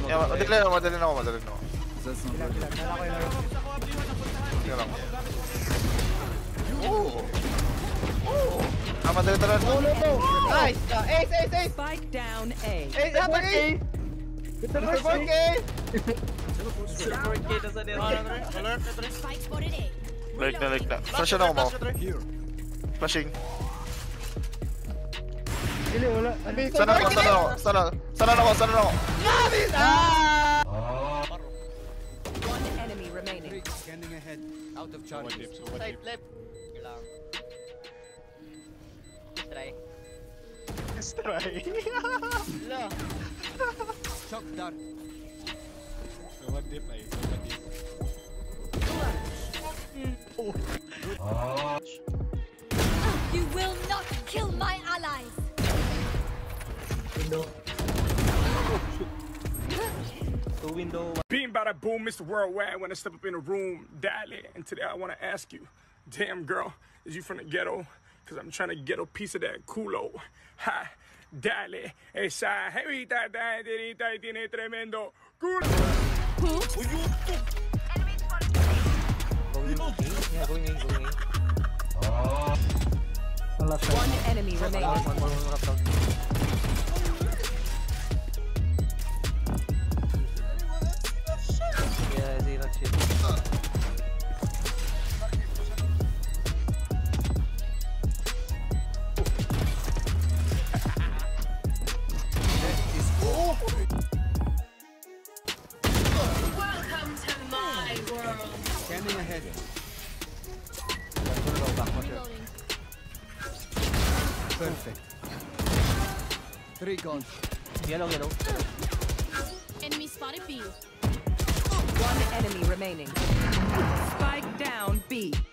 Madali na ako. That's not good. Sige lang. Madali talaga. Nice! Ace! Spike down A. Ace! Hatag Ace! Ito na 4K! Like na. Flash na ako mo. Flashing. Dili, wala. Sana na ako. Nabis! One enemy remaining. Scanning ahead. Out of charges. Side left. Try. Wala. Shock dart. One dip. You will not kill my allies. Window. Being bada boom, Mr. Worldwide. When I step up in the room, Dally. And today I want to ask you, damn girl, is you from the ghetto? Cause I'm trying to get a piece of that culo. Ha, Dale, esa jevita tiene tremendo culo. Going in. One enemy remaining. Welcome to my world. Scanning ahead. Reloading. Perfect. 3 gone. Yellow. Enemy spotted B. One enemy remaining. Spike down B.